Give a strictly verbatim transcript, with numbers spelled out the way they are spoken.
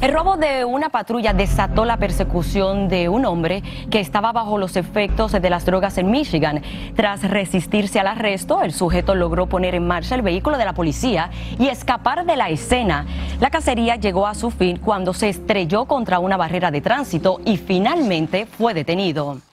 El robo de una patrulla desató la persecución de un hombre que estaba bajo los efectos de las drogas en Michigan. Tras resistirse al arresto, el sujeto logró poner en marcha el vehículo de la policía y escapar de la escena. La cacería llegó a su fin cuando se estrelló contra una barrera de tránsito y finalmente fue detenido.